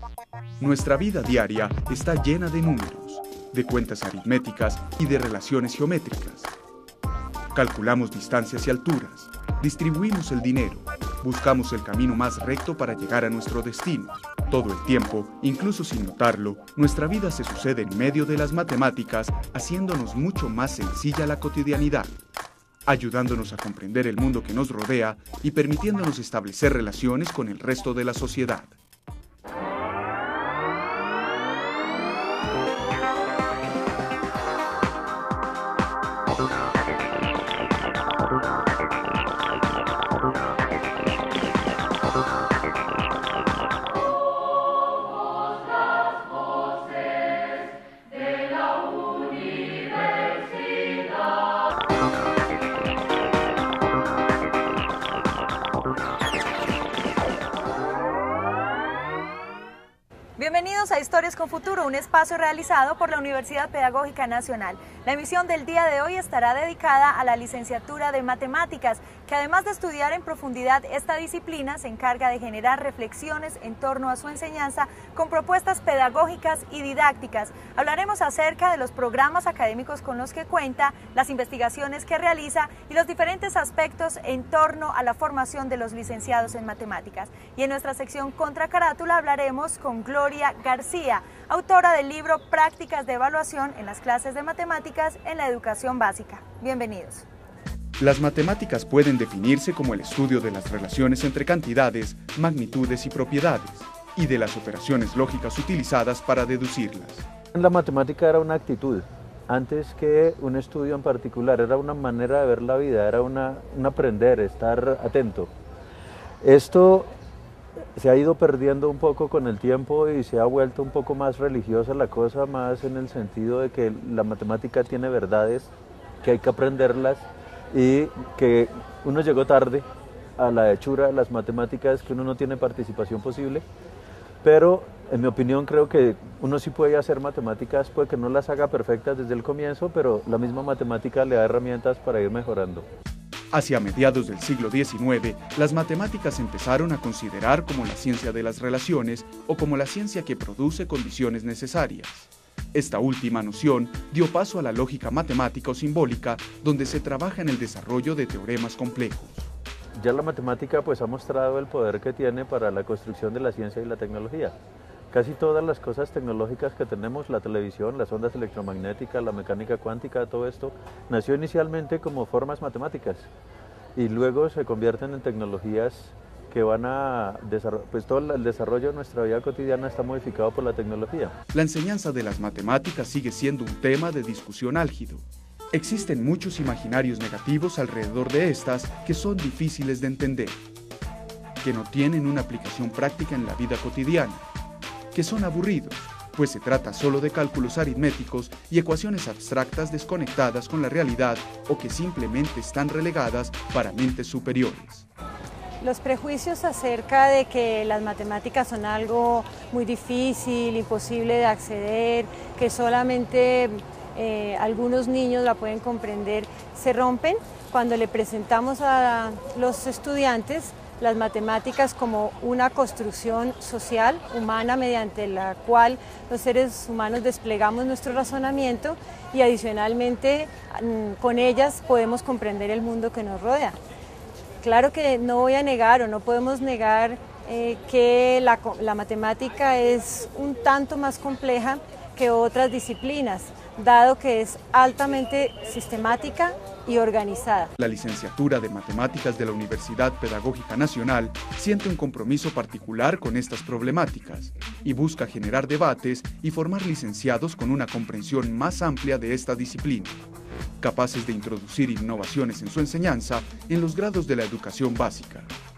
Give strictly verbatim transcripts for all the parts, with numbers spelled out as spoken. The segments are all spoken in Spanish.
Nuestra vida diaria está llena de números, de cuentas aritméticas y de relaciones geométricas. Calculamos distancias y alturas, distribuimos el dinero, buscamos el camino más recto para llegar a nuestro destino. Todo el tiempo, incluso sin notarlo, nuestra vida se sucede en medio de las matemáticas, haciéndonos mucho más sencilla la cotidianidad, ayudándonos a comprender el mundo que nos rodea y permitiéndonos establecer relaciones con el resto de la sociedad. Bienvenidos a Historias con Futuro, un espacio realizado por la Universidad Pedagógica Nacional. La emisión del día de hoy estará dedicada a la licenciatura de Matemáticas, que además de estudiar en profundidad esta disciplina, se encarga de generar reflexiones en torno a su enseñanza con propuestas pedagógicas y didácticas. Hablaremos acerca de los programas académicos con los que cuenta, las investigaciones que realiza y los diferentes aspectos en torno a la formación de los licenciados en Matemáticas. Y en nuestra sección Contra Carátula hablaremos con Gloria García, autora del libro Prácticas de Evaluación en las clases de matemáticas en la educación básica. Bienvenidos. Las matemáticas pueden definirse como el estudio de las relaciones entre cantidades, magnitudes y propiedades, y de las operaciones lógicas utilizadas para deducirlas. La matemática era una actitud, antes que un estudio en particular, era una manera de ver la vida, era una, un aprender, estar atento. Esto se ha ido perdiendo un poco con el tiempo y se ha vuelto un poco más religiosa la cosa, más en el sentido de que la matemática tiene verdades, que hay que aprenderlas y que uno llegó tarde a la hechura de las matemáticas, que uno no tiene participación posible, pero en mi opinión creo que uno sí puede hacer matemáticas, puede que no las haga perfectas desde el comienzo, pero la misma matemática le da herramientas para ir mejorando. Hacia mediados del siglo diecinueve, las matemáticas se empezaron a considerar como la ciencia de las relaciones o como la ciencia que produce condiciones necesarias. Esta última noción dio paso a la lógica matemática o simbólica, donde se trabaja en el desarrollo de teoremas complejos. Ya la matemática pues ha mostrado el poder que tiene para la construcción de la ciencia y la tecnología. Casi todas las cosas tecnológicas que tenemos, la televisión, las ondas electromagnéticas, la mecánica cuántica, todo esto, nació inicialmente como formas matemáticas y luego se convierten en tecnologías que van a desarrollar, pues todo el desarrollo de nuestra vida cotidiana está modificado por la tecnología. La enseñanza de las matemáticas sigue siendo un tema de discusión álgido. Existen muchos imaginarios negativos alrededor de estas que son difíciles de entender, que no tienen una aplicación práctica en la vida cotidiana, que son aburridos, pues se trata solo de cálculos aritméticos y ecuaciones abstractas desconectadas con la realidad o que simplemente están relegadas para mentes superiores. Los prejuicios acerca de que las matemáticas son algo muy difícil, imposible de acceder, que solamente eh, algunos niños la pueden comprender, se rompen cuando le presentamos a los estudiantes las matemáticas como una construcción social, humana, mediante la cual los seres humanos desplegamos nuestro razonamiento y adicionalmente con ellas podemos comprender el mundo que nos rodea. Claro que no voy a negar o no podemos negar eh, que la, la matemática es un tanto más compleja que otras disciplinas, dado que es altamente sistemática y organizada. La licenciatura de Matemáticas de la Universidad Pedagógica Nacional siente un compromiso particular con estas problemáticas y busca generar debates y formar licenciados con una comprensión más amplia de esta disciplina, capaces de introducir innovaciones en su enseñanza en los grados de la educación básica.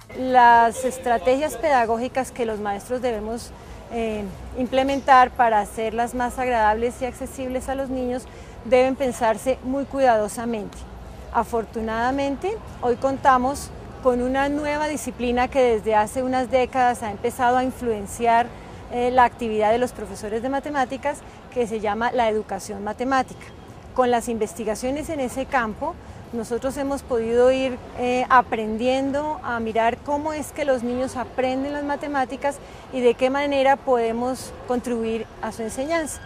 Las estrategias pedagógicas que los maestros debemos eh, implementar para hacerlas más agradables y accesibles a los niños deben pensarse muy cuidadosamente. Afortunadamente, hoy contamos con una nueva disciplina que desde hace unas décadas ha empezado a influenciar eh, la actividad de los profesores de matemáticas, que se llama la educación matemática. Con las investigaciones en ese campo nosotros hemos podido ir eh, aprendiendo a mirar cómo es que los niños aprenden las matemáticas y de qué manera podemos contribuir a su enseñanza.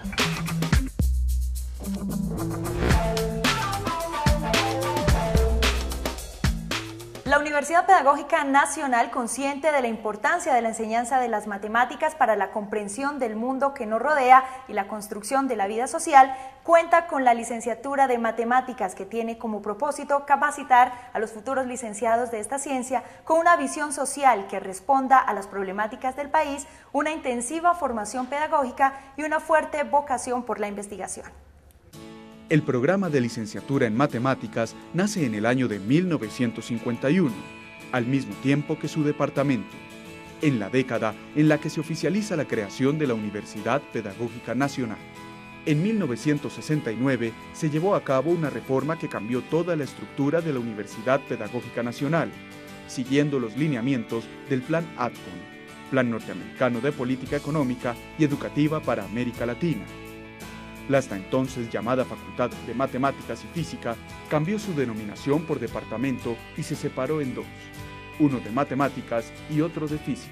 La Universidad Pedagógica Nacional, consciente de la importancia de la enseñanza de las matemáticas para la comprensión del mundo que nos rodea y la construcción de la vida social, cuenta con la licenciatura de Matemáticas, que tiene como propósito capacitar a los futuros licenciados de esta ciencia con una visión social que responda a las problemáticas del país, una intensiva formación pedagógica y una fuerte vocación por la investigación. El programa de licenciatura en matemáticas nace en el año de mil novecientos cincuenta y uno, al mismo tiempo que su departamento, en la década en la que se oficializa la creación de la Universidad Pedagógica Nacional. En mil novecientos sesenta y nueve se llevó a cabo una reforma que cambió toda la estructura de la Universidad Pedagógica Nacional, siguiendo los lineamientos del Plan ADCON, Plan Norteamericano de Política Económica y Educativa para América Latina. La hasta entonces llamada Facultad de Matemáticas y Física cambió su denominación por departamento y se separó en dos, uno de Matemáticas y otro de Física.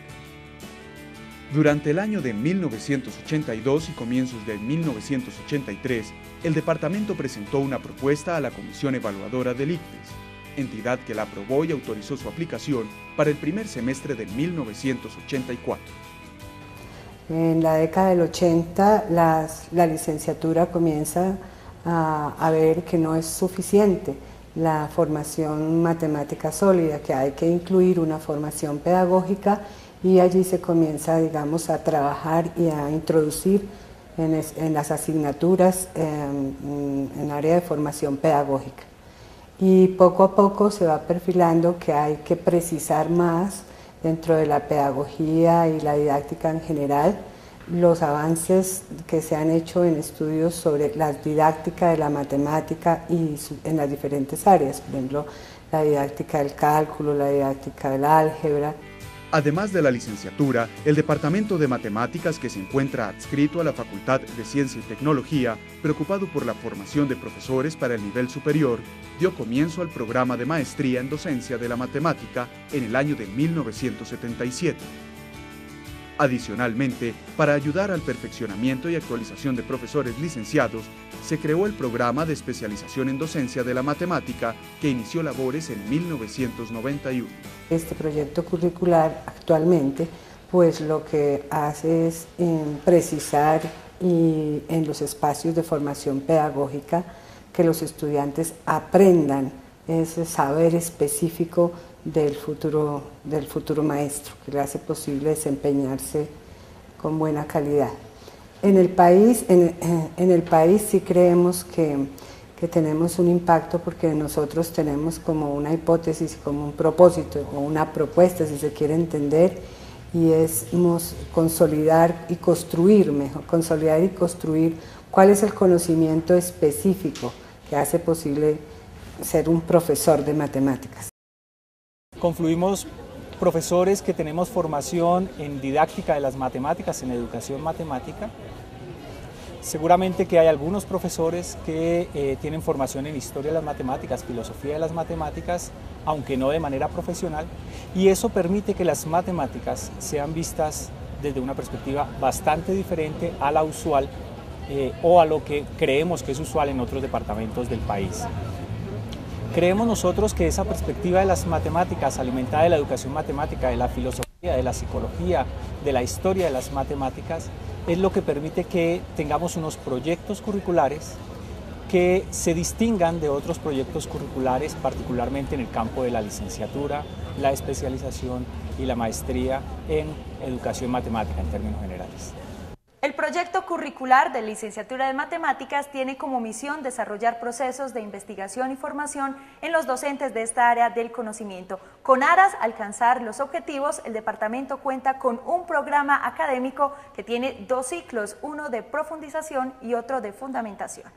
Durante el año de mil novecientos ochenta y dos y comienzos de mil novecientos ochenta y tres, el departamento presentó una propuesta a la Comisión Evaluadora del ICFES, entidad que la aprobó y autorizó su aplicación para el primer semestre de mil novecientos ochenta y cuatro. En la década del ochenta las, la licenciatura comienza a, a ver que no es suficiente la formación matemática sólida, que hay que incluir una formación pedagógica, y allí se comienza, digamos, a trabajar y a introducir en, es, en las asignaturas eh, en área de formación pedagógica. Y poco a poco se va perfilando que hay que precisar más dentro de la pedagogía y la didáctica en general, los avances que se han hecho en estudios sobre la didáctica de la matemática y su, en las diferentes áreas, por ejemplo, la didáctica del cálculo, la didáctica del álgebra. Además de la licenciatura, el Departamento de Matemáticas, que se encuentra adscrito a la Facultad de Ciencia y Tecnología, preocupado por la formación de profesores para el nivel superior, dio comienzo al programa de maestría en docencia de la matemática en el año de mil novecientos setenta y siete. Adicionalmente, para ayudar al perfeccionamiento y actualización de profesores licenciados, se creó el programa de especialización en docencia de la matemática, que inició labores en mil novecientos noventa y uno. Este proyecto curricular actualmente, pues lo que hace es eh, precisar y en los espacios de formación pedagógica que los estudiantes aprendan ese saber específico del futuro, del futuro maestro, que le hace posible desempeñarse con buena calidad. En el país, en, en el país sí creemos que, que tenemos un impacto, porque nosotros tenemos como una hipótesis, como un propósito o una propuesta, si se quiere entender, y es consolidar y construir, mejor, consolidar y construir cuál es el conocimiento específico que hace posible ser un profesor de matemáticas. Confluimos profesores que tenemos formación en didáctica de las matemáticas, en educación matemática. Seguramente que hay algunos profesores que eh, tienen formación en historia de las matemáticas, filosofía de las matemáticas, aunque no de manera profesional, y eso permite que las matemáticas sean vistas desde una perspectiva bastante diferente a la usual eh, o a lo que creemos que es usual en otros departamentos del país. Creemos nosotros que esa perspectiva de las matemáticas, alimentada de la educación matemática, de la filosofía, de la psicología, de la historia de las matemáticas, es lo que permite que tengamos unos proyectos curriculares que se distingan de otros proyectos curriculares, particularmente en el campo de la licenciatura, la especialización y la maestría en educación matemática en términos generales. El proyecto curricular de licenciatura de matemáticas tiene como misión desarrollar procesos de investigación y formación en los docentes de esta área del conocimiento. Con aras a alcanzar los objetivos, el departamento cuenta con un programa académico que tiene dos ciclos, uno de profundización y otro de fundamentación.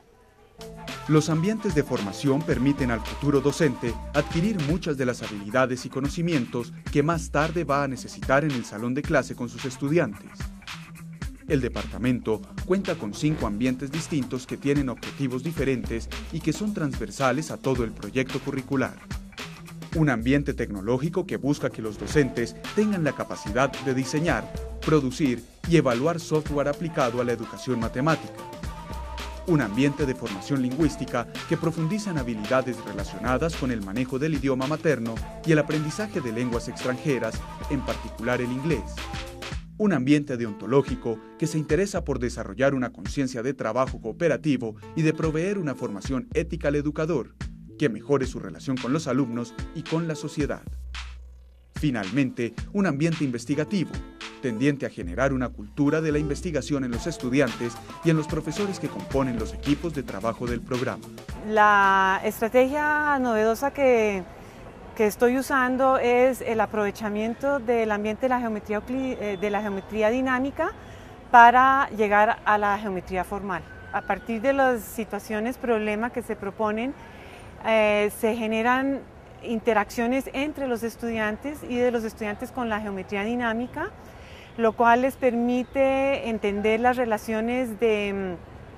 Los ambientes de formación permiten al futuro docente adquirir muchas de las habilidades y conocimientos que más tarde va a necesitar en el salón de clase con sus estudiantes. El departamento cuenta con cinco ambientes distintos que tienen objetivos diferentes y que son transversales a todo el proyecto curricular. Un ambiente tecnológico que busca que los docentes tengan la capacidad de diseñar, producir y evaluar software aplicado a la educación matemática. Un ambiente de formación lingüística que profundiza en habilidades relacionadas con el manejo del idioma materno y el aprendizaje de lenguas extranjeras, en particular el inglés. Un ambiente deontológico que se interesa por desarrollar una conciencia de trabajo cooperativo y de proveer una formación ética al educador, que mejore su relación con los alumnos y con la sociedad. Finalmente, un ambiente investigativo, tendiente a generar una cultura de la investigación en los estudiantes y en los profesores que componen los equipos de trabajo del programa. La estrategia novedosa que, que estoy usando es el aprovechamiento del ambiente de la geometría, de la geometría dinámica para llegar a la geometría formal. A partir de las situaciones, problemas que se proponen, eh, se generan interacciones entre los estudiantes y de los estudiantes con la geometría dinámica, lo cual les permite entender las relaciones de,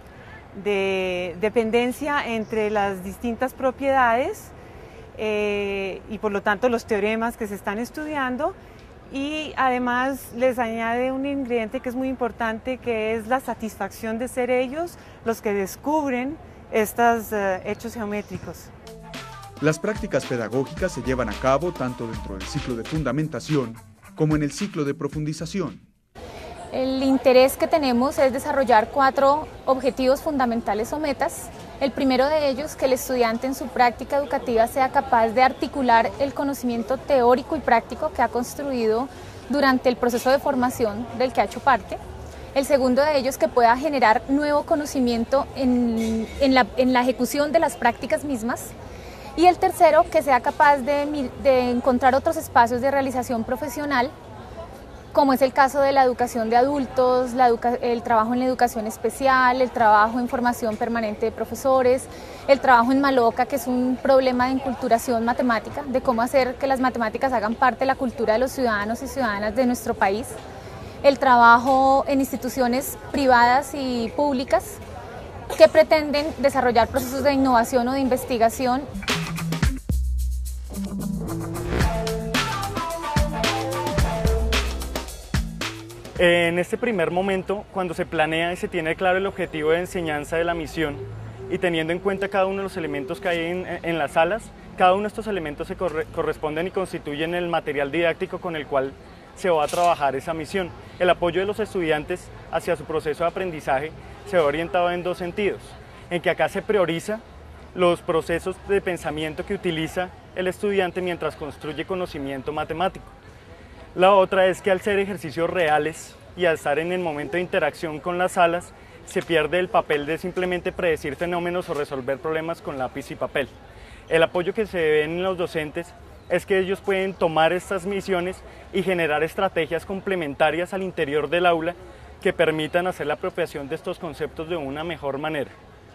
de dependencia entre las distintas propiedades eh, y por lo tanto los teoremas que se están estudiando, y además les añade un ingrediente que es muy importante, que es la satisfacción de ser ellos los que descubren estos uh, hechos geométricos. Las prácticas pedagógicas se llevan a cabo tanto dentro del ciclo de fundamentación como en el ciclo de profundización. El interés que tenemos es desarrollar cuatro objetivos fundamentales o metas. El primero de ellos, que el estudiante en su práctica educativa sea capaz de articular el conocimiento teórico y práctico que ha construido durante el proceso de formación del que ha hecho parte. El segundo de ellos, que pueda generar nuevo conocimiento en, en, la, en la ejecución de las prácticas mismas. Y el tercero, que sea capaz de, de encontrar otros espacios de realización profesional, como es el caso de la educación de adultos, la educa el trabajo en la educación especial, el trabajo en formación permanente de profesores, el trabajo en Maloca, que es un problema de enculturación matemática, de cómo hacer que las matemáticas hagan parte de la cultura de los ciudadanos y ciudadanas de nuestro país, el trabajo en instituciones privadas y públicas que pretenden desarrollar procesos de innovación o de investigación. En este primer momento, cuando se planea y se tiene claro el objetivo de enseñanza de la misión y teniendo en cuenta cada uno de los elementos que hay en, en las salas, cada uno de estos elementos se corre, corresponden y constituyen el material didáctico con el cual se va a trabajar esa misión. El apoyo de los estudiantes hacia su proceso de aprendizaje se va orientado en dos sentidos, en que acá se prioriza los procesos de pensamiento que utiliza el estudiante mientras construye conocimiento matemático. La otra es que al ser ejercicios reales y al estar en el momento de interacción con las salas, se pierde el papel de simplemente predecir fenómenos o resolver problemas con lápiz y papel. El apoyo que se ve en los docentes es que ellos pueden tomar estas misiones y generar estrategias complementarias al interior del aula que permitan hacer la apropiación de estos conceptos de una mejor manera.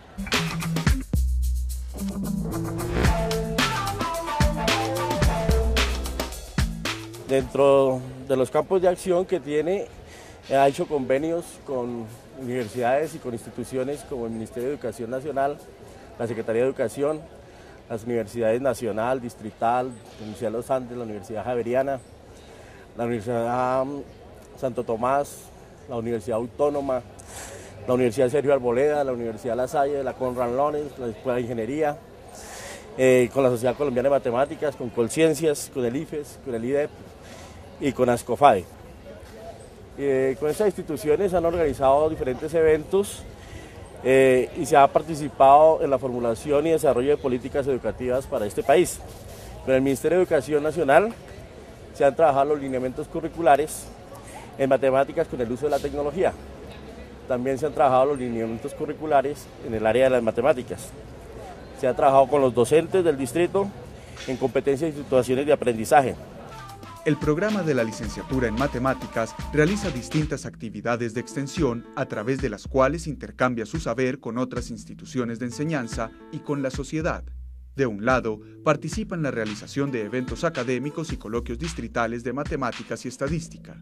Dentro de los campos de acción que tiene, ha hecho convenios con universidades y con instituciones como el Ministerio de Educación Nacional, la Secretaría de Educación, las universidades nacional, distrital, la Universidad de los Andes, la Universidad Javeriana, la Universidad Santo Tomás, la Universidad Autónoma, la Universidad Sergio Arboleda, la Universidad La Salle, la Conrad Lorenz, la Escuela de Ingeniería, eh, con la Sociedad Colombiana de Matemáticas, con Colciencias, con el I F E S, con el I D E P y con ASCOFADE. Eh, con estas instituciones han organizado diferentes eventos eh, y se ha participado en la formulación y desarrollo de políticas educativas para este país. Con el Ministerio de Educación Nacional se han trabajado los lineamientos curriculares en matemáticas con el uso de la tecnología. También se han trabajado los lineamientos curriculares en el área de las matemáticas. Se ha trabajado con los docentes del distrito en competencias y situaciones de aprendizaje. El programa de la licenciatura en matemáticas realiza distintas actividades de extensión a través de las cuales intercambia su saber con otras instituciones de enseñanza y con la sociedad. De un lado, participa en la realización de eventos académicos y coloquios distritales de matemáticas y estadística.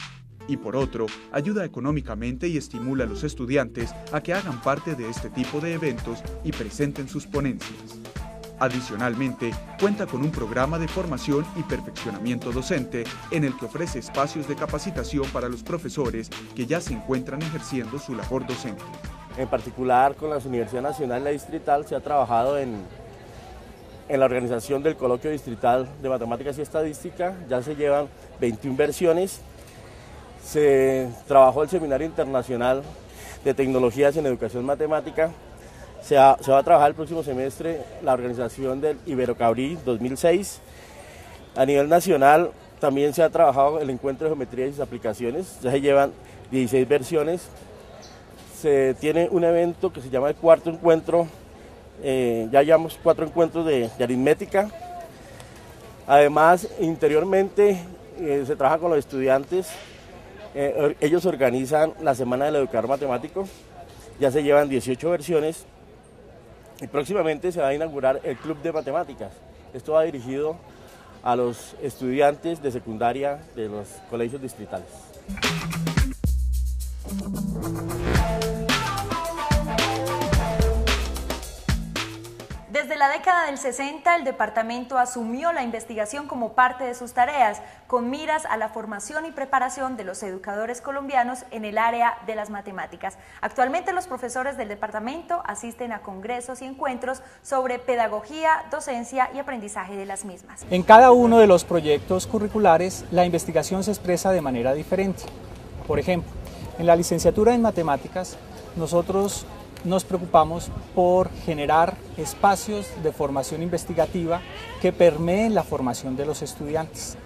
y por otro, ayuda económicamente y estimula a los estudiantes a que hagan parte de este tipo de eventos y presenten sus ponencias. Adicionalmente, cuenta con un programa de formación y perfeccionamiento docente en el que ofrece espacios de capacitación para los profesores que ya se encuentran ejerciendo su labor docente. En particular, con la Universidad Nacional y la Distrital se ha trabajado en, en la organización del Coloquio Distrital de Matemáticas y Estadística. Ya se llevan veintiuna versiones. Se trabajó el Seminario Internacional de Tecnologías en Educación Matemática. Se, ha, se va a trabajar el próximo semestre la organización del Iberocabrí dos mil seis. A nivel nacional también se ha trabajado el Encuentro de Geometría y sus aplicaciones. Ya se llevan dieciséis versiones. Se tiene un evento que se llama el cuarto encuentro. Eh, ya llevamos cuatro encuentros de, de aritmética. Además, interiormente eh, se trabaja con los estudiantes. Eh, ellos organizan la Semana del Educador Matemático, ya se llevan dieciocho versiones y próximamente se va a inaugurar el Club de Matemáticas. Esto va dirigido a los estudiantes de secundaria de los colegios distritales. Desde la década del sesenta, el departamento asumió la investigación como parte de sus tareas, con miras a la formación y preparación de los educadores colombianos en el área de las matemáticas. Actualmente los profesores del departamento asisten a congresos y encuentros sobre pedagogía, docencia y aprendizaje de las mismas. En cada uno de los proyectos curriculares, la investigación se expresa de manera diferente. Por ejemplo, en la licenciatura en matemáticas, nosotros nos preocupamos por generar espacios de formación investigativa que permeen la formación de los estudiantes.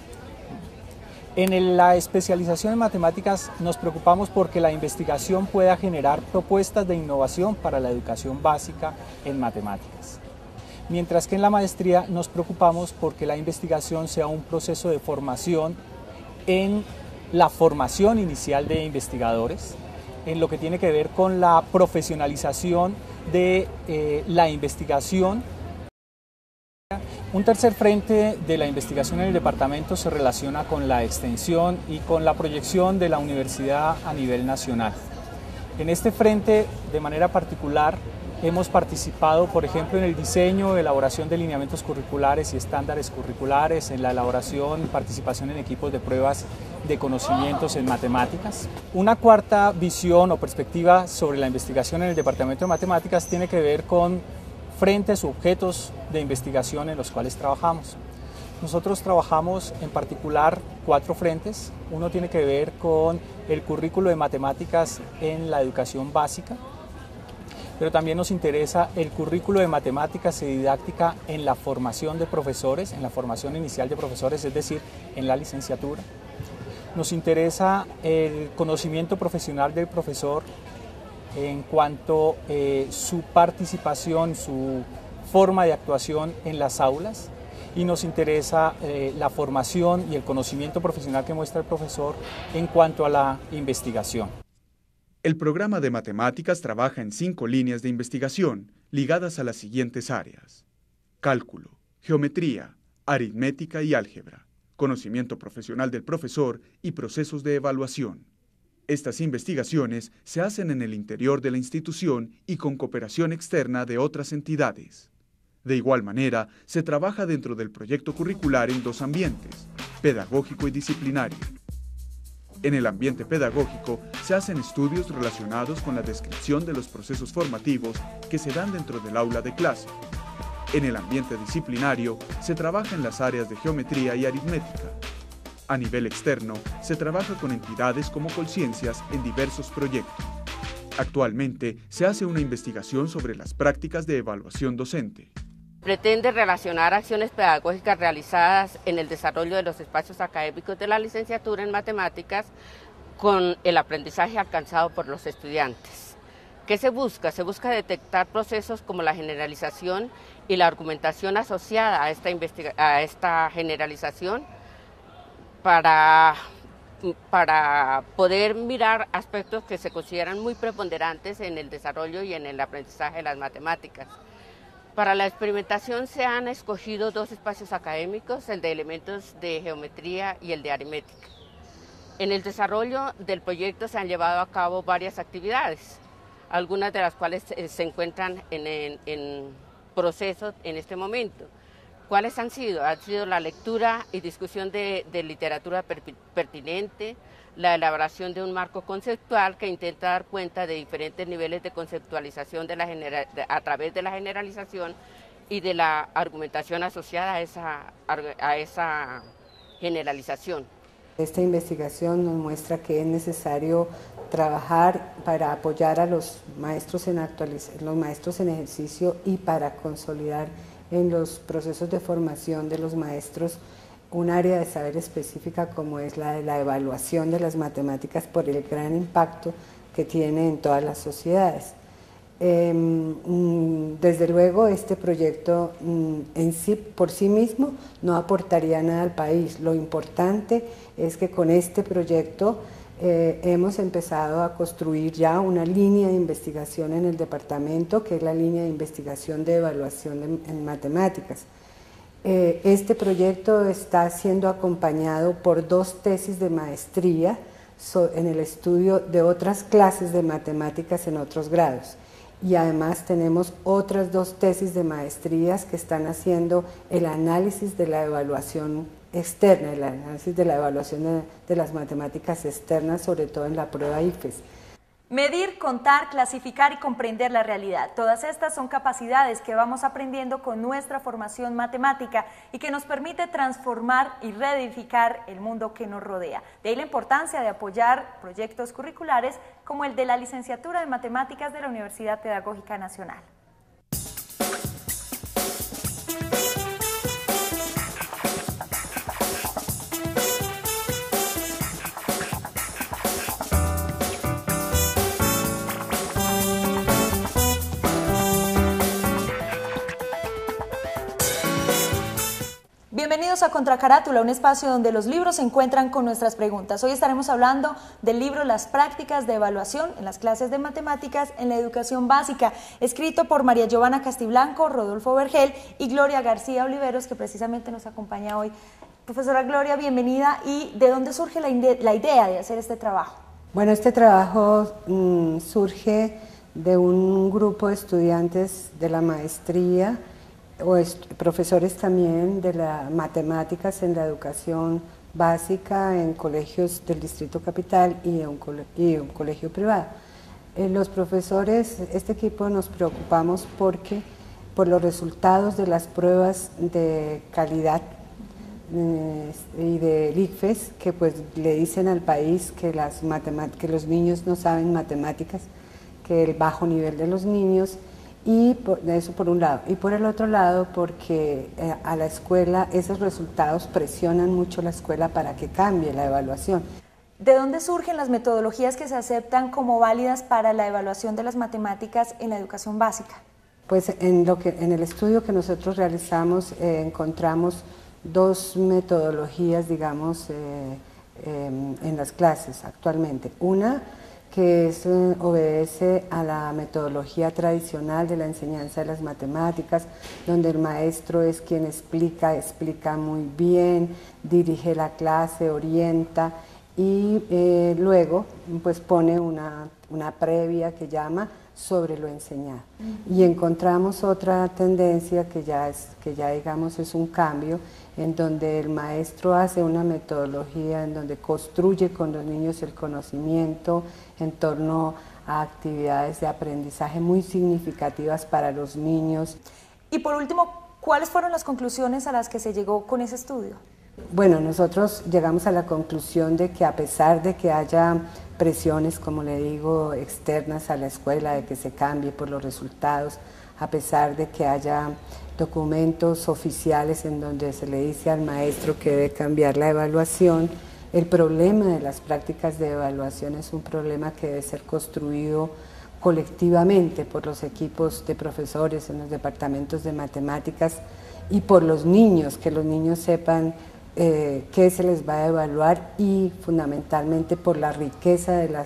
En la especialización en matemáticas nos preocupamos porque la investigación pueda generar propuestas de innovación para la educación básica en matemáticas. Mientras que en la maestría nos preocupamos porque la investigación sea un proceso de formación en la formación inicial de investigadores, en lo que tiene que ver con la profesionalización de eh, la investigación. Un tercer frente de la investigación en el departamento se relaciona con la extensión y con la proyección de la universidad a nivel nacional. En este frente, de manera particular, hemos participado, por ejemplo, en el diseño, elaboración de lineamientos curriculares y estándares curriculares, en la elaboración y participación en equipos de pruebas de conocimientos en matemáticas. Una cuarta visión o perspectiva sobre la investigación en el Departamento de Matemáticas tiene que ver con frentes u objetos de investigación en los cuales trabajamos. Nosotros trabajamos en particular cuatro frentes. Uno tiene que ver con el currículo de matemáticas en la educación básica, pero también nos interesa el currículo de matemáticas y didáctica en la formación de profesores, en la formación inicial de profesores, es decir, en la licenciatura. Nos interesa el conocimiento profesional del profesor en cuanto a eh, su participación, su forma de actuación en las aulas, y nos interesa eh, la formación y el conocimiento profesional que muestra el profesor en cuanto a la investigación. El programa de matemáticas trabaja en cinco líneas de investigación ligadas a las siguientes áreas: cálculo, geometría, aritmética y álgebra, conocimiento profesional del profesor y procesos de evaluación. Estas investigaciones se hacen en el interior de la institución y con cooperación externa de otras entidades. De igual manera, se trabaja dentro del proyecto curricular en dos ambientes, pedagógico y disciplinario. En el ambiente pedagógico se hacen estudios relacionados con la descripción de los procesos formativos que se dan dentro del aula de clase. En el ambiente disciplinario se trabaja en las áreas de geometría y aritmética. A nivel externo, se trabaja con entidades como Colciencias en diversos proyectos. Actualmente, se hace una investigación sobre las prácticas de evaluación docente. Pretende relacionar acciones pedagógicas realizadas en el desarrollo de los espacios académicos de la licenciatura en matemáticas con el aprendizaje alcanzado por los estudiantes. ¿Qué se busca? Se busca detectar procesos como la generalización y la argumentación asociada a esta, a esta generalización para, para poder mirar aspectos que se consideran muy preponderantes en el desarrollo y en el aprendizaje de las matemáticas. Para la experimentación se han escogido dos espacios académicos, el de elementos de geometría y el de aritmética. En el desarrollo del proyecto se han llevado a cabo varias actividades, algunas de las cuales se encuentran en, en, en proceso en este momento. ¿Cuáles han sido? Han sido la lectura y discusión de, de literatura pertinente, la elaboración de un marco conceptual que intenta dar cuenta de diferentes niveles de conceptualización de la genera, de, a través de la generalización y de la argumentación asociada a esa, a esa generalización. Esta investigación nos muestra que es necesario trabajar para apoyar a los maestros en, actualiz- los maestros en ejercicio y para consolidar en los procesos de formación de los maestros un área de saber específica como es la de la evaluación de las matemáticas por el gran impacto que tiene en todas las sociedades. Eh, desde luego este proyecto en sí, por sí mismo no aportaría nada al país. Lo importante es que con este proyecto eh, hemos empezado a construir ya una línea de investigación en el departamento, que es la línea de investigación de evaluación de, en matemáticas. Eh, este proyecto está siendo acompañado por dos tesis de maestría so, en el estudio de otras clases de matemáticas en otros grados. Y además tenemos otras dos tesis de maestrías que están haciendo el análisis de la evaluación externa, el análisis de la evaluación de, de las matemáticas externas, sobre todo en la prueba I F E S. Medir, contar, clasificar y comprender la realidad. Todas estas son capacidades que vamos aprendiendo con nuestra formación matemática y que nos permite transformar y reedificar el mundo que nos rodea. De ahí la importancia de apoyar proyectos curriculares como el de la Licenciatura de Matemáticas de la Universidad Pedagógica Nacional. Bienvenidos a Contracarátula, un espacio donde los libros se encuentran con nuestras preguntas. Hoy estaremos hablando del libro Las prácticas de evaluación en las clases de matemáticas en la educación básica, escrito por María Giovanna Castiblanco, Rodolfo Vergel y Gloria García Oliveros, que precisamente nos acompaña hoy. Profesora Gloria, bienvenida. ¿Y de dónde surge la, la idea de hacer este trabajo? Bueno, este trabajo mmm, surge de un grupo de estudiantes de la maestría o profesores también de las matemáticas en la educación básica en colegios del Distrito Capital y un, cole y un colegio privado. Eh, los profesores, este equipo nos preocupamos porque por los resultados de las pruebas de calidad eh, y del I F E S, que pues le dicen al país que, las que los niños no saben matemáticas, que el bajo nivel de los niños. Y por, eso por un lado, y por el otro lado porque eh, a la escuela esos resultados presionan mucho a la escuela para que cambie la evaluación. ¿De dónde surgen las metodologías que se aceptan como válidas para la evaluación de las matemáticas en la educación básica? Pues en, lo que, en el estudio que nosotros realizamos eh, encontramos dos metodologías, digamos, eh, eh, en las clases actualmente. Una que es, eh, obedece a la metodología tradicional de la enseñanza de las matemáticas, donde el maestro es quien explica, explica muy bien, dirige la clase, orienta y eh, luego pues pone una, una previa que llama sobre lo enseñado. Uh-huh. Y encontramos otra tendencia que ya, es, que ya digamos es un cambio, en donde el maestro hace una metodología en donde construye con los niños el conocimiento en torno a actividades de aprendizaje muy significativas para los niños. Y por último, ¿cuáles fueron las conclusiones a las que se llegó con ese estudio? Bueno, nosotros llegamos a la conclusión de que a pesar de que haya presiones, como le digo, externas a la escuela, de que se cambie por los resultados, a pesar de que haya documentos oficiales en donde se le dice al maestro que debe cambiar la evaluación, el problema de las prácticas de evaluación es un problema que debe ser construido colectivamente por los equipos de profesores en los departamentos de matemáticas y por los niños, que los niños sepan eh, qué se les va a evaluar y fundamentalmente por la riqueza de las,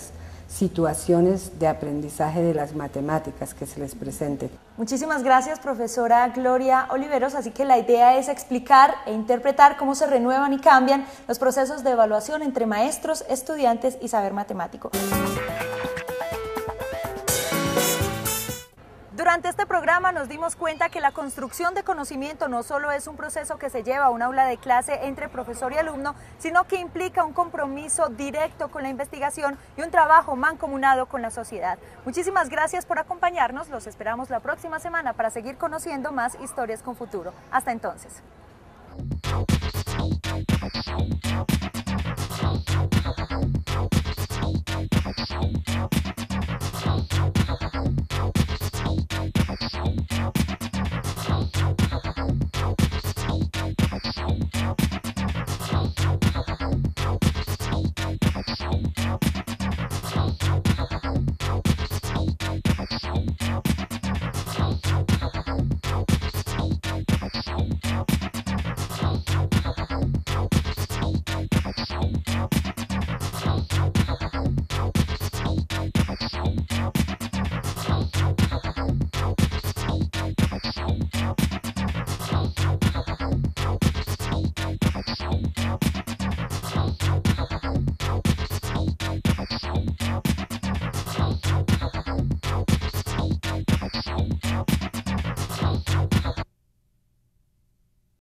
situaciones de aprendizaje de las matemáticas que se les presenten. Muchísimas gracias, profesora Gloria Oliveros. Así que la idea es explicar e interpretar cómo se renuevan y cambian los procesos de evaluación entre maestros, estudiantes y saber matemático. Durante este programa nos dimos cuenta que la construcción de conocimiento no solo es un proceso que se lleva a un aula de clase entre profesor y alumno, sino que implica un compromiso directo con la investigación y un trabajo mancomunado con la sociedad. Muchísimas gracias por acompañarnos. Los esperamos la próxima semana para seguir conociendo más historias con futuro. Hasta entonces. We'll be right back.